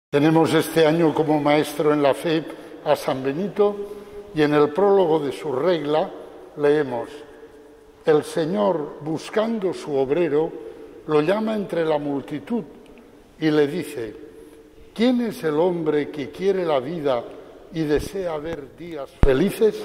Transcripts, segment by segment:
Tenemos este año como maestro en la fe a San Benito y en el prólogo de su regla leemos: el Señor, buscando su obrero, lo llama entre la multitud y le dice: ¿quién es el hombre que quiere la vida y desea ver días felices?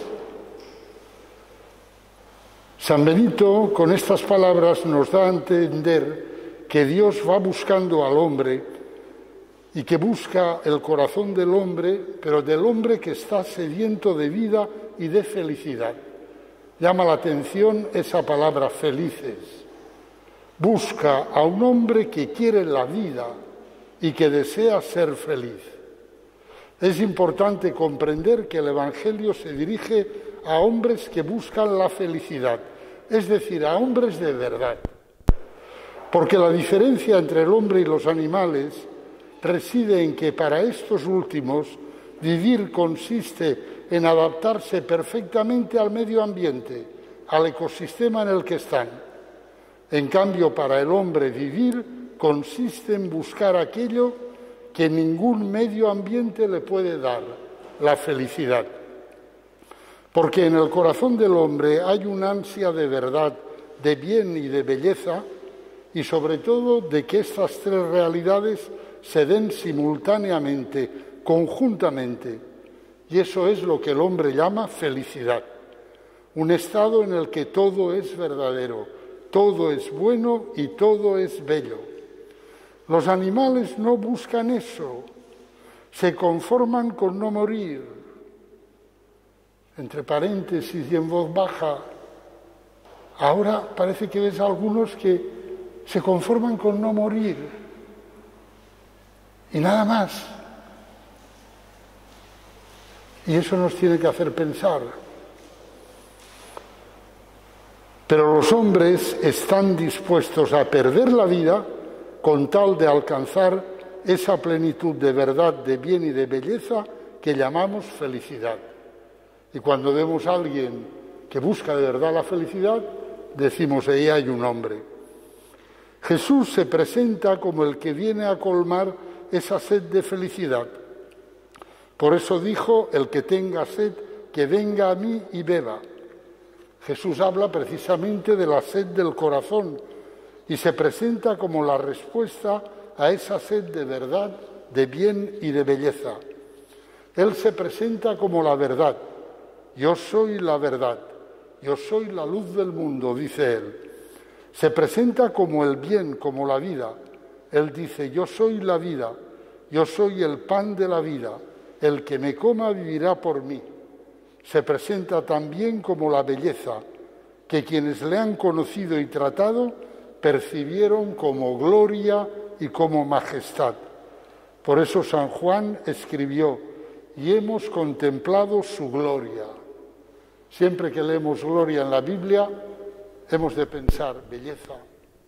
San Benito, con estas palabras, nos da a entender que Dios va buscando al hombre y que busca el corazón del hombre, pero del hombre que está sediento de vida y de felicidad. Llama la atención esa palabra felices. Busca a un hombre que quiere la vida y que desea ser feliz. Es importante comprender que el Evangelio se dirige a hombres que buscan la felicidad, es decir, a hombres de verdad. Porque la diferencia entre el hombre y los animales reside en que para estos últimos vivir consiste en adaptarse perfectamente al medio ambiente, al ecosistema en el que están. En cambio, para el hombre vivir consiste en buscar aquello que ningún medio ambiente le puede dar, la felicidad. Porque en el corazón del hombre hay una ansia de verdad, de bien y de belleza, y sobre todo de que estas tres realidades se den simultáneamente, conjuntamente. Y eso es lo que el hombre llama felicidad. Un estado en el que todo es verdadero, todo es bueno y todo es bello. Los animales no buscan eso, se conforman con no morir. Entre paréntesis y en voz baja, ahora parece que ves a algunos que se conforman con no morir. Y nada más. Y eso nos tiene que hacer pensar. Pero los hombres están dispuestos a perder la vida con tal de alcanzar esa plenitud de verdad, de bien y de belleza que llamamos felicidad. Y cuando vemos a alguien que busca de verdad la felicidad, decimos: ahí hay un hombre. Jesús se presenta como el que viene a colmar esa sed de felicidad. Por eso dijo: el que tenga sed, que venga a mí y beba. Jesús habla precisamente de la sed del corazón y se presenta como la respuesta a esa sed de verdad, de bien y de belleza. Él se presenta como la verdad. Yo soy la verdad, yo soy la luz del mundo, dice él. Se presenta como el bien, como la vida. Él dice: yo soy la vida, yo soy el pan de la vida, el que me coma vivirá por mí. Se presenta también como la belleza, que quienes le han conocido y tratado percibieron como gloria y como majestad. Por eso San Juan escribió: y hemos contemplado su gloria. Siempre que leemos gloria en la Biblia, hemos de pensar belleza.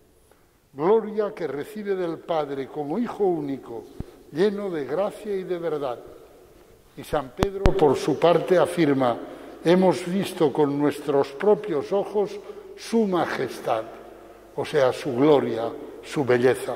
Gloria que recibe del Padre como Hijo único, lleno de gracia y de verdad. Y San Pedro, por su parte, afirma: hemos visto con nuestros propios ojos su majestad, o sea, su gloria, su belleza.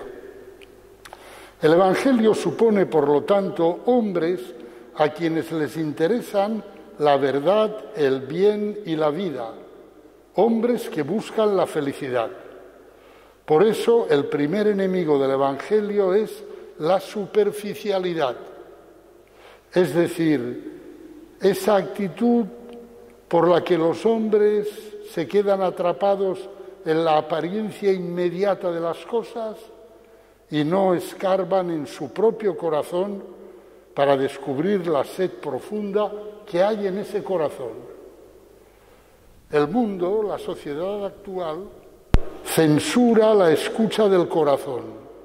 El Evangelio supone, por lo tanto, hombres a quienes les interesan la verdad, el bien y la vida, hombres que buscan la felicidad. Por eso el primer enemigo del Evangelio es la superficialidad, es decir, esa actitud por la que los hombres se quedan atrapados en la apariencia inmediata de las cosas y no escarban en su propio corazón para descubrir la sed profunda que hay en ese corazón. El mundo, la sociedad actual, censura la escucha del corazón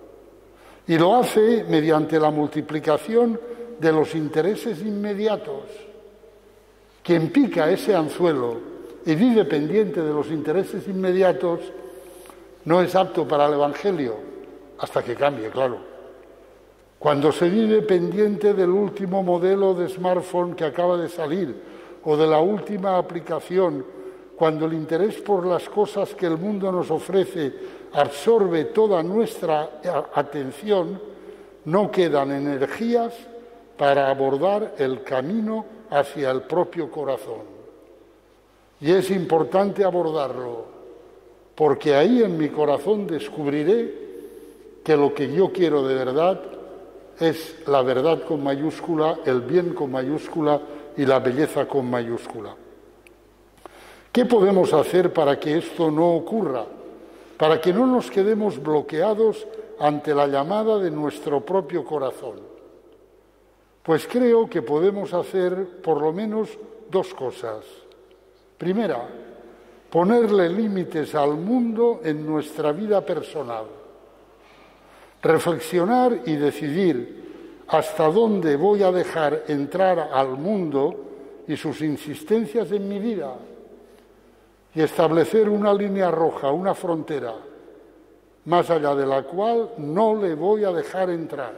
y lo hace mediante la multiplicación de los intereses inmediatos. Quien pica ese anzuelo y vive pendiente de los intereses inmediatos no es apto para el Evangelio, hasta que cambie, claro. Cuando se vive pendiente del último modelo de smartphone que acaba de salir o de la última aplicación, cuando el interés por las cosas que el mundo nos ofrece absorbe toda nuestra atención, no quedan energías para abordar el camino hacia el propio corazón. Y es importante abordarlo, porque ahí en mi corazón descubriré que lo que yo quiero de verdad es la verdad con mayúscula, el bien con mayúscula y la belleza con mayúscula. ¿Qué podemos hacer para que esto no ocurra? Para que no nos quedemos bloqueados ante la llamada de nuestro propio corazón. Pues creo que podemos hacer por lo menos dos cosas. Primera, ponerle límites al mundo en nuestra vida personal. Reflexionar y decidir hasta dónde voy a dejar entrar al mundo y sus insistencias en mi vida. Y establecer una línea roja, una frontera, más allá de la cual no le voy a dejar entrar.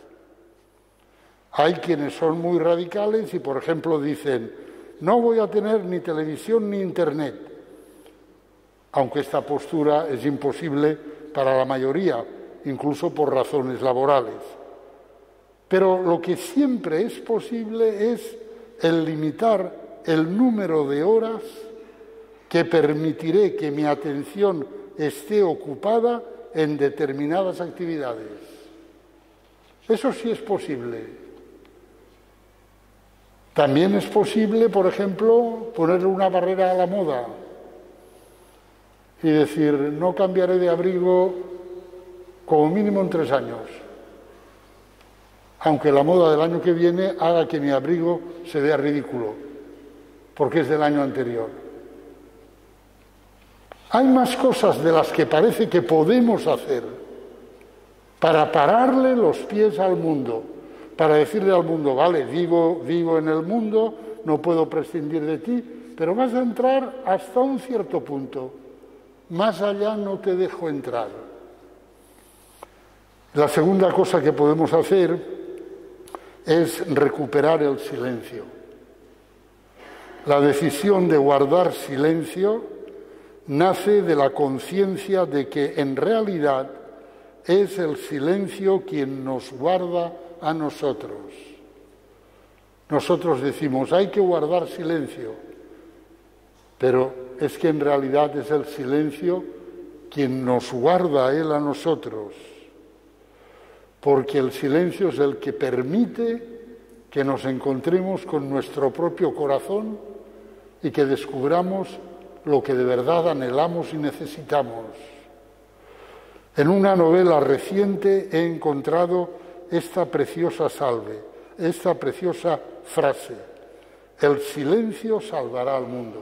Hay quienes son muy radicales y, por ejemplo, dicen: no voy a tener ni televisión ni internet, aunque esta postura es imposible para la mayoría, incluso por razones laborales. Pero lo que siempre es posible es el limitar el número de horas que permitiré que mi atención esté ocupada en determinadas actividades. Eso sí es posible. También es posible, por ejemplo, ponerle una barrera a la moda y decir: no cambiaré de abrigo como mínimo en 3 años, aunque la moda del año que viene haga que mi abrigo se vea ridículo, porque es del año anterior. Hay más cosas de las que parece que podemos hacer para pararle los pies al mundo, para decirle al mundo: vale, vivo en el mundo, no puedo prescindir de ti, pero vas a entrar hasta un cierto punto. Más allá no te dejo entrar. La segunda cosa que podemos hacer es recuperar el silencio. La decisión de guardar silencio nace de la conciencia de que en realidad es el silencio quien nos guarda a nosotros. Nosotros decimos: hay que guardar silencio, pero es que en realidad es el silencio quien nos guarda a él a nosotros, porque el silencio es el que permite que nos encontremos con nuestro propio corazón y que descubramos lo que de verdad anhelamos y necesitamos. En una novela reciente he encontrado esta preciosa salve, esta preciosa frase: el silencio salvará al mundo.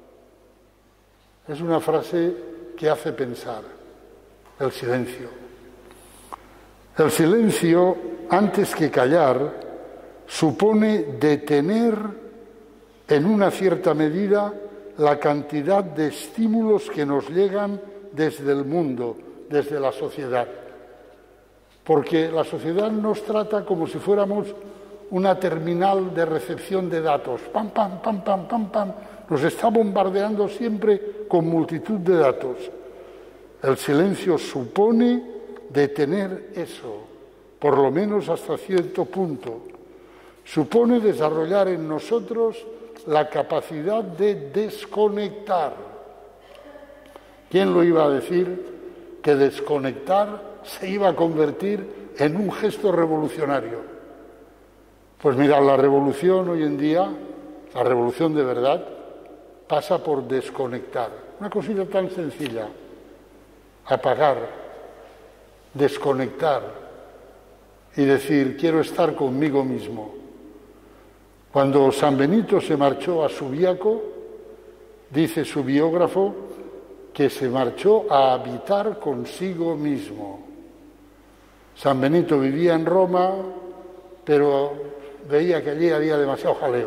Es una frase que hace pensar, el silencio. El silencio, antes que callar, supone detener en una cierta medida la cantidad de estímulos que nos llegan desde el mundo, desde la sociedad. Porque la sociedad nos trata como si fuéramos una terminal de recepción de datos. Pam, pam, pam, pam, pam, pam. Nos está bombardeando siempre con multitud de datos. El silencio supone detener eso, por lo menos hasta cierto punto. Supone desarrollar en nosotros la capacidad de desconectar. ¿Quién lo iba a decir? Que desconectar se iba a convertir en un gesto revolucionario. Pues mirad, la revolución hoy en día, la revolución de verdad, pasa por desconectar. Una cosita tan sencilla: apagar, desconectar y decir: quiero estar conmigo mismo. Cuando San Benito se marchó a Subiaco, dice su biógrafo que se marchó a habitar consigo mismo. San Benito vivía en Roma, pero veía que allí había demasiado jaleo.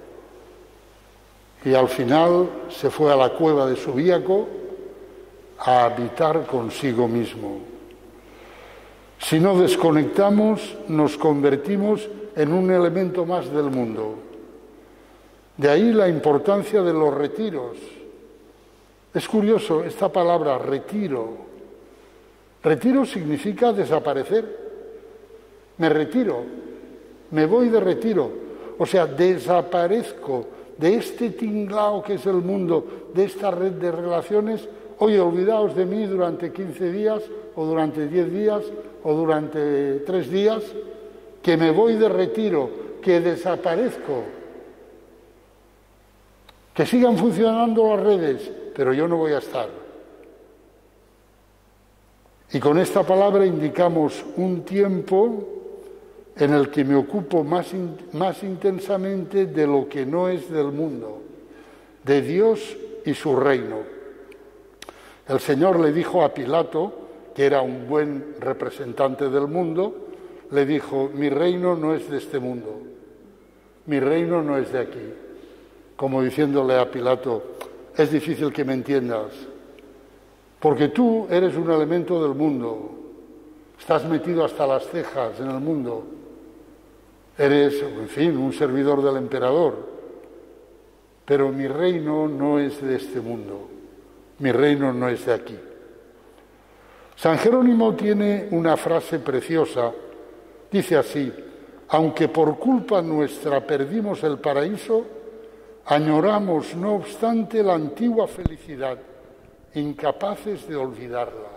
Y al final se fue a la cueva de Subiaco a habitar consigo mismo. Si no desconectamos, nos convertimos en un elemento más del mundo. De ahí la importancia de los retiros. Es curioso esta palabra, retiro. Retiro significa desaparecer. me retiro, me voy de retiro. O sea, desaparezco de este tinglao que es el mundo, de esta red de relaciones. Oye, olvidaos de mí durante 15 días, o durante 10 días, o durante 3 días, que me voy de retiro, que desaparezco. Que sigan funcionando las redes, pero yo no voy a estar. Y con esta palabra indicamos un tiempo en el que me ocupo más intensamente de lo que no es del mundo, de Dios y su reino. El Señor le dijo a Pilato, que era un buen representante del mundo, le dijo: mi reino no es de este mundo, mi reino no es de aquí. Como diciéndole a Pilato: es difícil que me entiendas, porque tú eres un elemento del mundo, estás metido hasta las cejas en el mundo, eres, en fin, un servidor del emperador, pero mi reino no es de este mundo, mi reino no es de aquí. San Jerónimo tiene una frase preciosa, dice así: aunque por culpa nuestra perdimos el paraíso, añoramos no obstante la antigua felicidad, incapaces de olvidarla.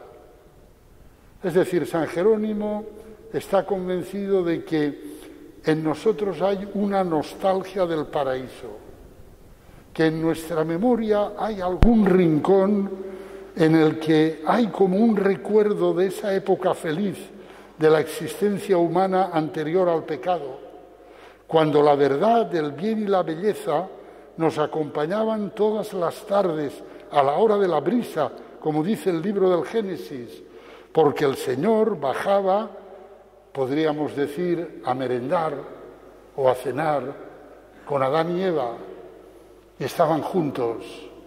Es decir, San Jerónimo está convencido de que en nosotros hay una nostalgia del paraíso, que en nuestra memoria hay algún rincón en el que hay como un recuerdo de esa época feliz de la existencia humana anterior al pecado, cuando la verdad, el bien y la belleza nos acompañaban todas las tardes a la hora de la brisa, como dice el libro del Génesis, porque el Señor bajaba, podríamos decir, a merendar o a cenar con Adán y Eva, y estaban juntos.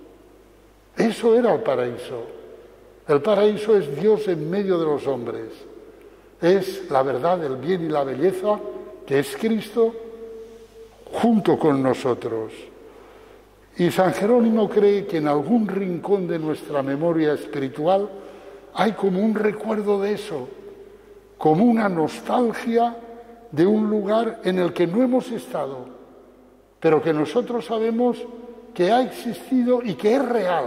Eso era el paraíso. El paraíso es Dios en medio de los hombres. Es la verdad, el bien y la belleza, que es Cristo junto con nosotros. Y San Jerónimo cree que en algún rincón de nuestra memoria espiritual hay como un recuerdo de eso, como una nostalgia de un lugar en el que no hemos estado, pero que nosotros sabemos que ha existido y que es real,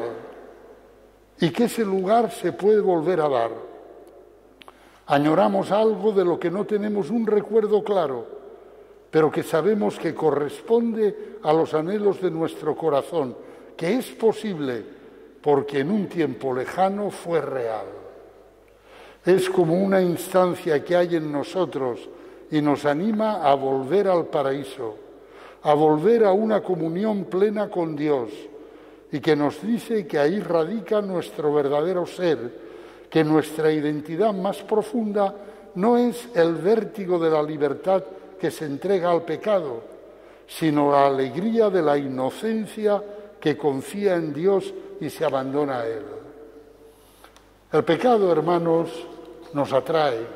y que ese lugar se puede volver a dar. Añoramos algo de lo que no tenemos un recuerdo claro, pero que sabemos que corresponde a los anhelos de nuestro corazón, que es posible porque en un tiempo lejano fue real. Es como una instancia que hay en nosotros y nos anima a volver al paraíso, a volver a una comunión plena con Dios, y que nos dice que ahí radica nuestro verdadero ser, que nuestra identidad más profunda no es el vértigo de la libertad que se entrega al pecado, sino la alegría de la inocencia que confía en Dios y se abandona a Él. El pecado, hermanos, nos atrae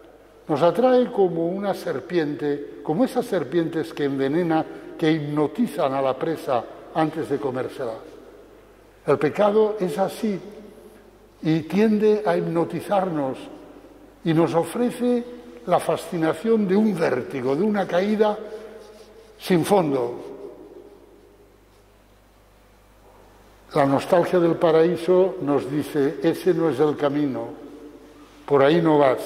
como una serpiente, como esas serpientes que envenenan, que hipnotizan a la presa antes de comérsela. El pecado es así y tiende a hipnotizarnos y nos ofrece la fascinación de un vértigo, de una caída sin fondo. La nostalgia del paraíso nos dice: ese no es el camino, por ahí no vas.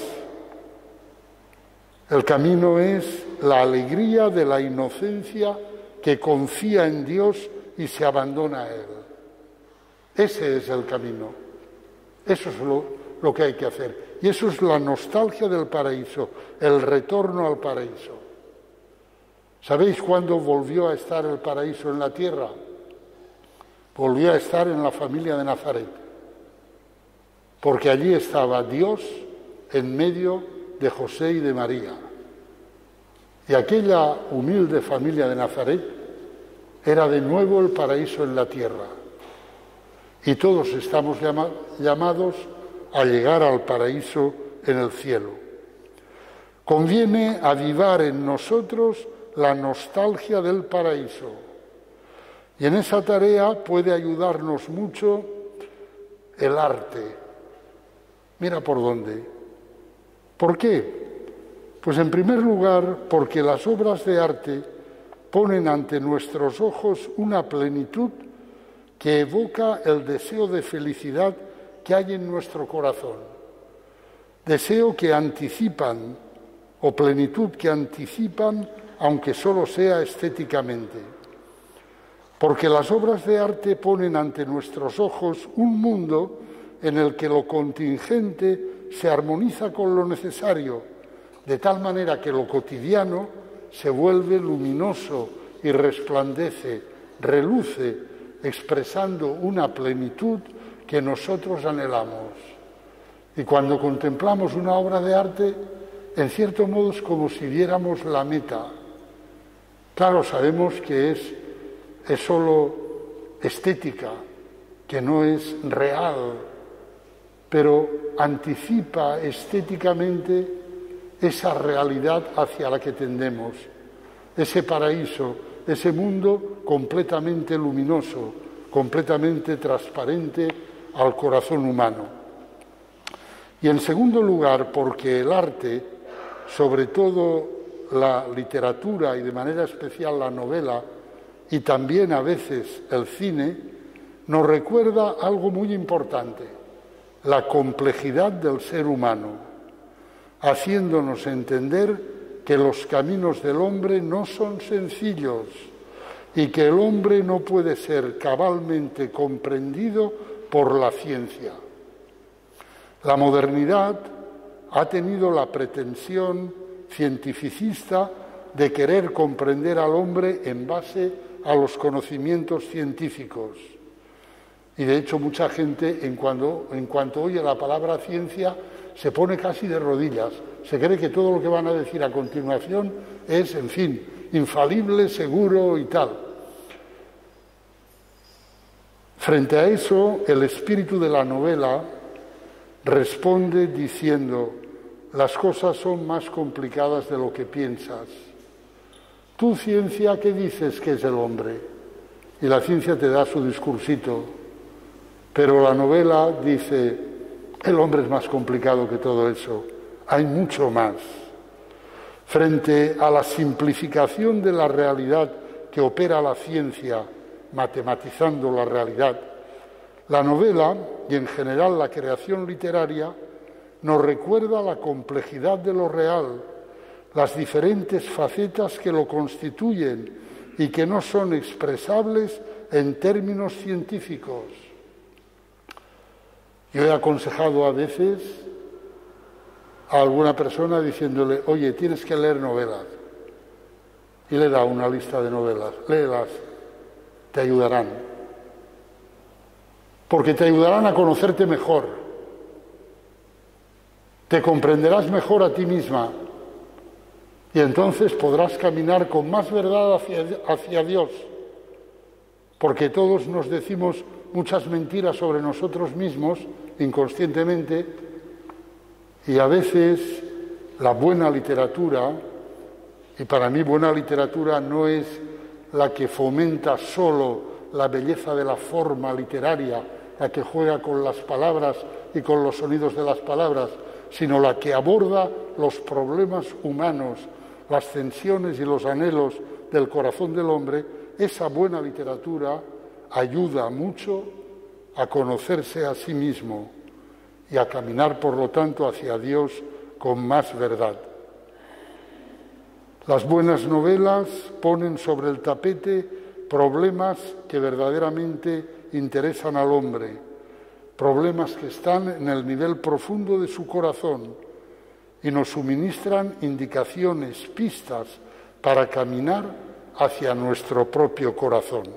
El camino es la alegría de la inocencia que confía en Dios y se abandona a Él. Ese es el camino. Eso es lo que hay que hacer. Y eso es la nostalgia del paraíso, el retorno al paraíso. ¿Sabéis cuándo volvió a estar el paraíso en la tierra? Volvió a estar en la familia de Nazaret, porque allí estaba Dios en medio de José y de María. Y aquella humilde familia de Nazaret era de nuevo el paraíso en la tierra. Y todos estamos llamados a llegar al paraíso en el cielo. Conviene avivar en nosotros la nostalgia del paraíso. Y en esa tarea puede ayudarnos mucho el arte. Mira por dónde. ¿Por qué? Pues en primer lugar, porque las obras de arte ponen ante nuestros ojos una plenitud que evoca el deseo de felicidad que hay en nuestro corazón. Deseo que anticipan, o plenitud que anticipan, aunque solo sea estéticamente. Porque las obras de arte ponen ante nuestros ojos un mundo en el que lo contingente se armoniza con lo necesario, de tal manera que lo cotidiano se vuelve luminoso y resplandece, reluce, expresando una plenitud que nosotros anhelamos. Y cuando contemplamos una obra de arte, en cierto modo es como si viéramos la meta. Claro, sabemos que es solo estética, que no es real, pero anticipa estéticamente esa realidad hacia la que tendemos, ese paraíso, ese mundo completamente luminoso, completamente transparente al corazón humano. Y en segundo lugar, porque el arte, sobre todo la literatura y de manera especial la novela, y también a veces el cine, nos recuerda algo muy importante, la complejidad del ser humano, haciéndonos entender que los caminos del hombre no son sencillos y que el hombre no puede ser cabalmente comprendido por la ciencia. La modernidad ha tenido la pretensión cientificista de querer comprender al hombre en base a los conocimientos científicos. Y de hecho mucha gente, en cuanto oye la palabra ciencia, se pone casi de rodillas. Se cree que todo lo que van a decir a continuación es, en fin, infalible, seguro y tal. Frente a eso, el espíritu de la novela responde diciendo: las cosas son más complicadas de lo que piensas. Tú, ciencia, ¿qué dices que es el hombre? Y la ciencia te da su discursito. Pero la novela dice: el hombre es más complicado que todo eso. Hay mucho más. Frente a la simplificación de la realidad que opera la ciencia, matematizando la realidad, la novela, y en general la creación literaria, nos recuerda la complejidad de lo real, las diferentes facetas que lo constituyen y que no son expresables en términos científicos. Yo he aconsejado a veces a alguna persona diciéndole: oye, tienes que leer novelas. Y le he dado una lista de novelas. Léelas, te ayudarán. Porque te ayudarán a conocerte mejor. Te comprenderás mejor a ti misma. Y entonces podrás caminar con más verdad hacia Dios. Porque todos nos decimos muchas mentiras sobre nosotros mismos, inconscientemente, y a veces la buena literatura, y para mí buena literatura no es la que fomenta solo la belleza de la forma literaria, la que juega con las palabras y con los sonidos de las palabras, sino la que aborda los problemas humanos, las tensiones y los anhelos del corazón del hombre. Esa buena literatura ayuda mucho a conocerse a sí mismo y a caminar, por lo tanto, hacia Dios con más verdad. Las buenas novelas ponen sobre el tapete problemas que verdaderamente interesan al hombre, problemas que están en el nivel profundo de su corazón y nos suministran indicaciones, pistas para caminar hacia nuestro propio corazón.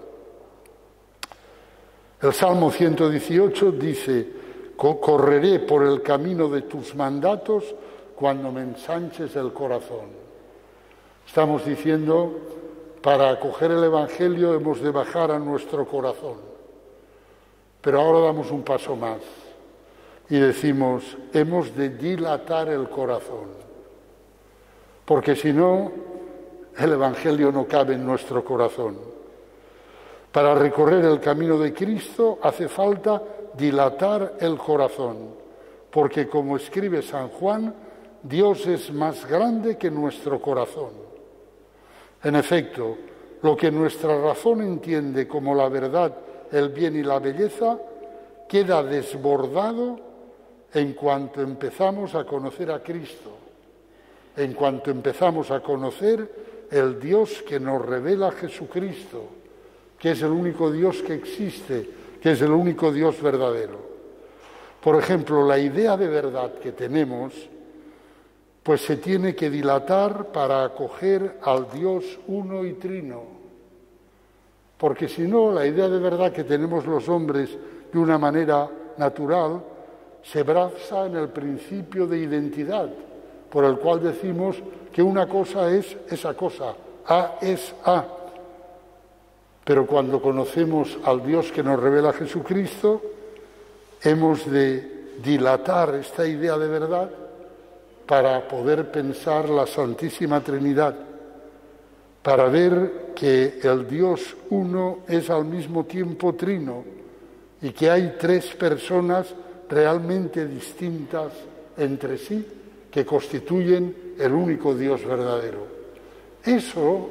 El Salmo 118 dice: correré por el camino de tus mandatos cuando me ensanches el corazón. Estamos diciendo, para acoger el Evangelio hemos de bajar a nuestro corazón. Pero ahora damos un paso más y decimos: hemos de dilatar el corazón. Porque si no, el Evangelio no cabe en nuestro corazón. Para recorrer el camino de Cristo hace falta dilatar el corazón, porque como escribe San Juan, Dios es más grande que nuestro corazón. En efecto, lo que nuestra razón entiende como la verdad, el bien y la belleza, queda desbordado en cuanto empezamos a conocer a Cristo, en cuanto empezamos a conocer el Dios que nos revela Jesucristo, que es el único Dios que existe, que es el único Dios verdadero. Por ejemplo, la idea de verdad que tenemos, pues se tiene que dilatar para acoger al Dios uno y trino. Porque si no, la idea de verdad que tenemos los hombres de una manera natural se basa en el principio de identidad, por el cual decimos que una cosa es esa cosa, A es A. Pero cuando conocemos al Dios que nos revela Jesucristo, hemos de dilatar esta idea de verdad para poder pensar la Santísima Trinidad, para ver que el Dios uno es al mismo tiempo trino y que hay tres personas realmente distintas entre sí que constituyen el único Dios verdadero. Eso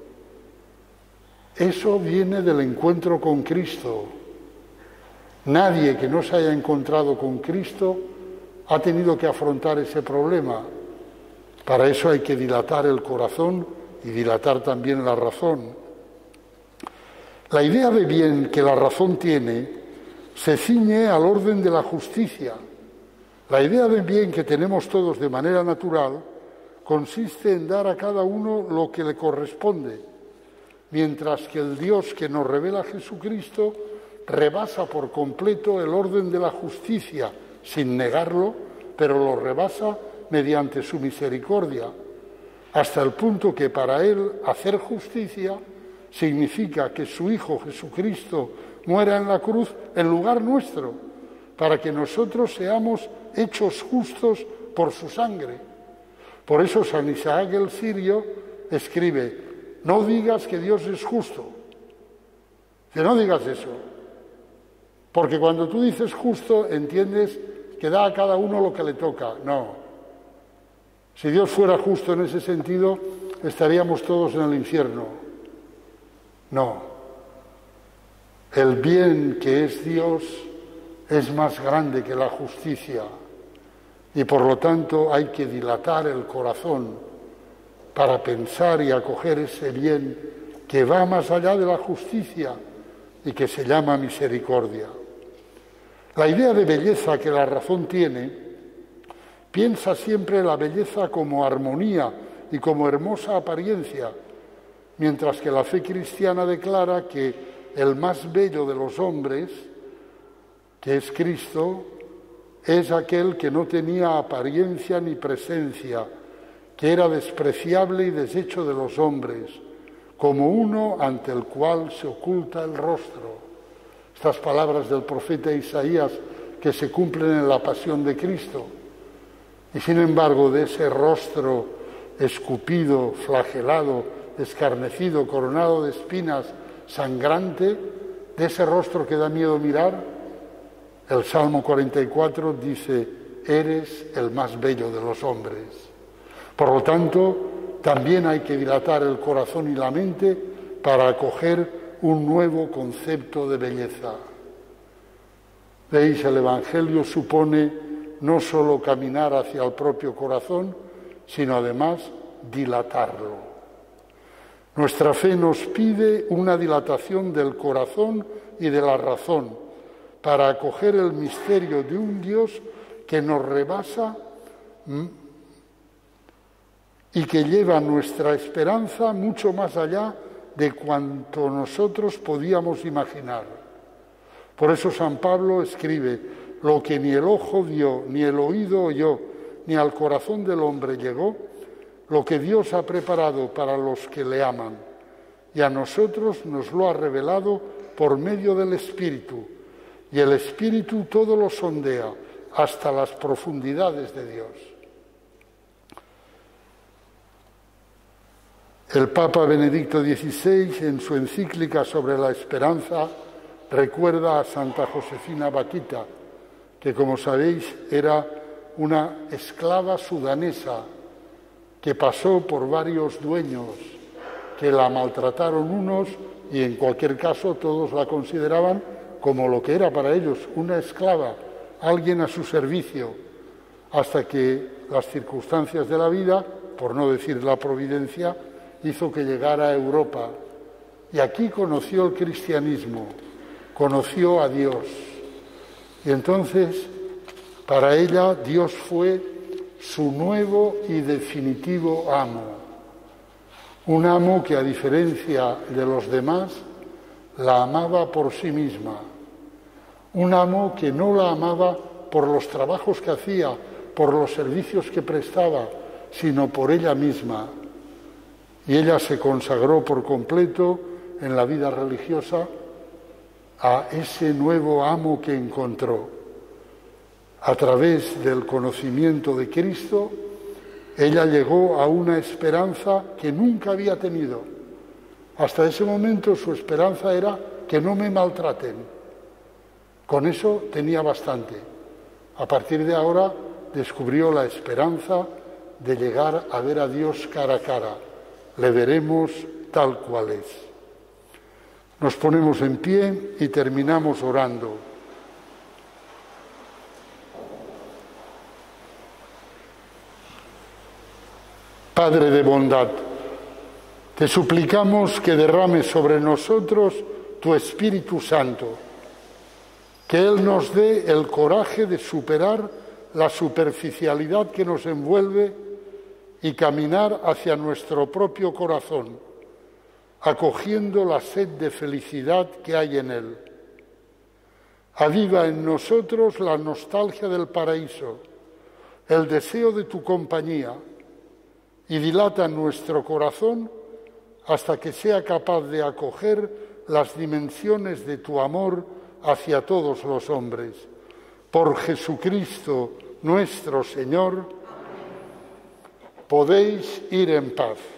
viene del encuentro con Cristo. Nadie que no se haya encontrado con Cristo ha tenido que afrontar ese problema. Para eso hay que dilatar el corazón y dilatar también la razón. La idea de bien que la razón tiene se ciñe al orden de la justicia. La idea de bien que tenemos todos de manera natural consiste en dar a cada uno lo que le corresponde, mientras que el Dios que nos revela Jesucristo rebasa por completo el orden de la justicia, sin negarlo, pero lo rebasa mediante su misericordia, hasta el punto que para él hacer justicia significa que su Hijo Jesucristo muera en la cruz en lugar nuestro, para que nosotros seamos hechos justos por su sangre. Por eso San Isaac el Sirio escribe: no digas que Dios es justo, que no digas eso, porque cuando tú dices justo entiendes que da a cada uno lo que le toca. No. Si Dios fuera justo en ese sentido, estaríamos todos en el infierno. No. El bien que es Dios es más grande que la justicia y por lo tanto hay que dilatar el corazón para pensar y acoger ese bien que va más allá de la justicia y que se llama misericordia. La idea de belleza que la razón tiene piensa siempre la belleza como armonía y como hermosa apariencia, mientras que la fe cristiana declara que el más bello de los hombres, que es Cristo, es aquel que no tenía apariencia ni presencia, que era despreciable y deshecho de los hombres, como uno ante el cual se oculta el rostro. Estas palabras del profeta Isaías que se cumplen en la pasión de Cristo. Y sin embargo, de ese rostro escupido, flagelado, escarnecido, coronado de espinas, sangrante, de ese rostro que da miedo mirar, el Salmo 44 dice: eres el más bello de los hombres. Por lo tanto, también hay que dilatar el corazón y la mente para acoger un nuevo concepto de belleza. Veis, el Evangelio supone no solo caminar hacia el propio corazón, sino además dilatarlo. Nuestra fe nos pide una dilatación del corazón y de la razón para acoger el misterio de un Dios que nos rebasa y que lleva nuestra esperanza mucho más allá de cuanto nosotros podíamos imaginar. Por eso San Pablo escribe: lo que ni el ojo vio, ni el oído oyó, ni al corazón del hombre llegó, lo que Dios ha preparado para los que le aman, y a nosotros nos lo ha revelado por medio del Espíritu, y el Espíritu todo lo sondea hasta las profundidades de Dios. El Papa Benedicto XVI, en su encíclica sobre la esperanza, recuerda a Santa Josefina Bakhita, que, como sabéis, era una esclava sudanesa que pasó por varios dueños que la maltrataron unos y en cualquier caso todos la consideraban como lo que era para ellos, una esclava, alguien a su servicio, hasta que las circunstancias de la vida, por no decir la providencia, hizo que llegara a Europa. Y aquí conoció el cristianismo, conoció a Dios. Y entonces, para ella, Dios fue su nuevo y definitivo amo. Un amo que, a diferencia de los demás, la amaba por sí misma. Un amo que no la amaba por los trabajos que hacía, por los servicios que prestaba, sino por ella misma. Y ella se consagró por completo en la vida religiosa a ese nuevo amo que encontró. A través del conocimiento de Cristo, ella llegó a una esperanza que nunca había tenido. Hasta ese momento su esperanza era que no me maltraten. Con eso tenía bastante. A partir de ahora descubrió la esperanza de llegar a ver a Dios cara a cara. Le veremos tal cual es. Nos ponemos en pie y terminamos orando. Padre de bondad, te suplicamos que derrames sobre nosotros tu Espíritu Santo, que Él nos dé el coraje de superar la superficialidad que nos envuelve y caminar hacia nuestro propio corazón, acogiendo la sed de felicidad que hay en Él. Aviva en nosotros la nostalgia del paraíso, el deseo de tu compañía, y dilata nuestro corazón hasta que sea capaz de acoger las dimensiones de tu amor hacia todos los hombres. Por Jesucristo nuestro Señor, podéis ir en paz.